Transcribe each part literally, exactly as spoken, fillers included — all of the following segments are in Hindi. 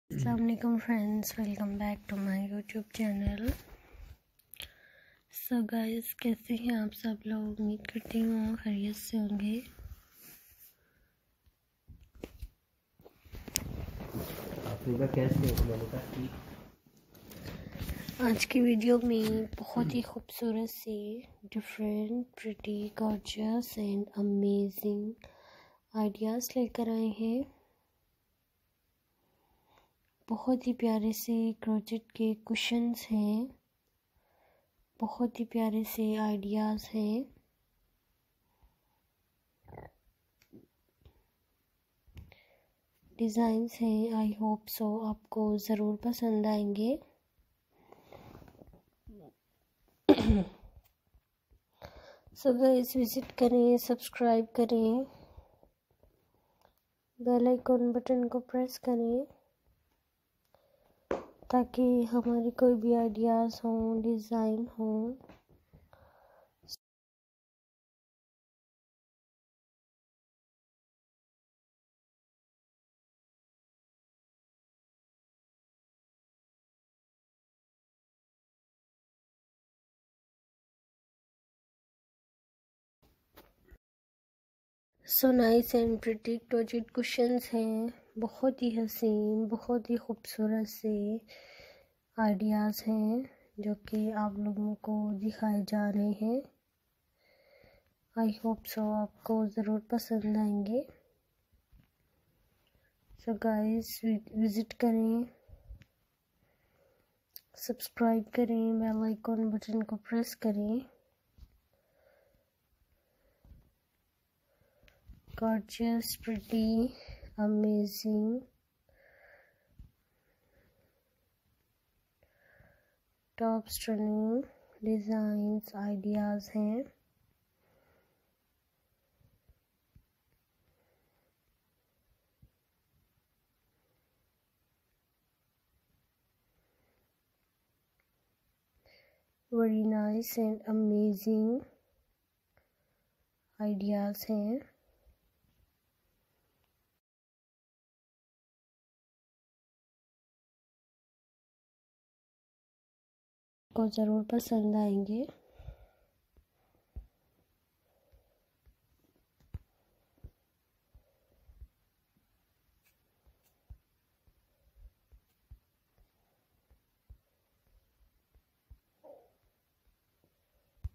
अस्सलाम वालेकुम friends, welcome back to my YouTube channel. So guys, कैसे हैं आप सब लोग? उम्मीद करती हूँ खैरियत से होंगे। आज की वीडियो में बहुत ही खूबसूरत सी different pretty gorgeous and amazing ideas लेकर आए हैं। बहुत ही प्यारे से क्रोचेट के कुशन्स हैं, बहुत ही प्यारे से आइडियाज़ हैं। डिज़ाइंस हैं, आई होप सो आपको ज़रूर पसंद आएंगे। सो गाइस, विज़िट करें, सब्सक्राइब करें, बेल आइकन बटन को प्रेस करें ताकि हमारी कोई भी आइडियाज़ हों, डिज़ाइन हों, so nice and pretty crochet cushions हैं। बहुत ही हसीन, बहुत ही खूबसूरत से आइडियाज़ हैं जो कि आप लोगों को दिखाए जा रहे हैं। आई होप सो आपको ज़रूर पसंद आएंगे। सो गाइस, विज़िट करें, सब्सक्राइब करें, बेल आइकन बटन को प्रेस करें। Gorgeous, pretty, amazing, top stunning designs, ideas हैं। Very nice and amazing ideas हैं। को ज़रूर पसंद आएंगे।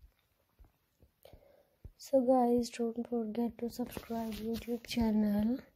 So guys, don't forget to subscribe YouTube channel.